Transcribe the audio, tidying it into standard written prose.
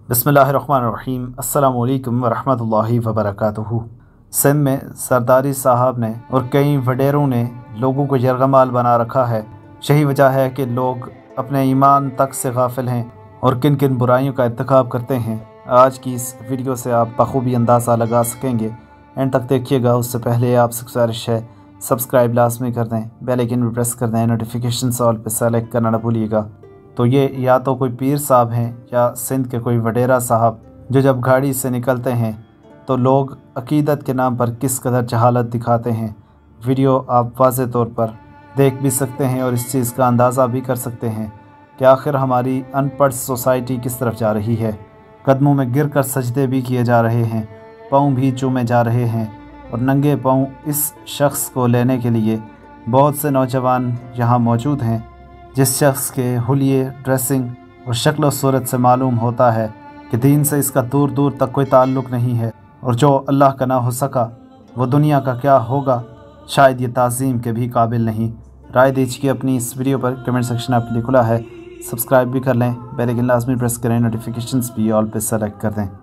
बिस्मिल्लाहिर्रहमानिर्रहीम। अस्सलामु अलैकुम वरहमतुल्लाहि वबरकातुहू। सिंध में सरदारी साहब ने और कई वडेरों ने लोगों को यरगमाल बना रखा है। यही वजह है कि लोग अपने ईमान तक से गाफिल हैं और किन किन बुराइयों का इर्तिकाब करते हैं। आज की इस वीडियो से आप बखूबी अंदाज़ा लगा सकेंगे। एंड तक देखिएगा। उससे पहले आपसे गुजारिश है, सब्सक्राइब लाजमी कर दें, बेल आइकन भी प्रेस कर दें, नोटिफिकेशन ऑल पे सेलेक्ट करना ना भूलिएगा। तो ये या तो कोई पीर साहब हैं या सिंध के कोई वडेरा साहब, जो जब गाड़ी से निकलते हैं तो लोग अकीदत के नाम पर किस कदर जहालत दिखाते हैं। वीडियो आप वाज़े तौर पर देख भी सकते हैं और इस चीज़ का अंदाज़ा भी कर सकते हैं कि आखिर हमारी अनपढ़ सोसाइटी किस तरफ जा रही है। कदमों में गिर कर सजदे भी किए जा रहे हैं, पाँव भी चूमे जा रहे हैं और नंगे पाँव इस शख्स को लेने के लिए बहुत से नौजवान यहाँ मौजूद हैं, जिस शख्स के हुलिये, ड्रेसिंग और शक्ल सूरत से मालूम होता है कि दीन से इसका दूर दूर तक कोई ताल्लुक़ नहीं है। और जो अल्लाह का ना हो सका वो दुनिया का क्या होगा, शायद ये ताज़ीम के भी काबिल नहीं। राय दीजिए अपनी इस वीडियो पर, कमेंट सेक्शन आपके लिए खुला है। सब्सक्राइब भी कर लें, बेल आइकन लाजमी प्रेस करें, नोटिफिकेशंस भी ऑल पे सेलेक्ट कर दें।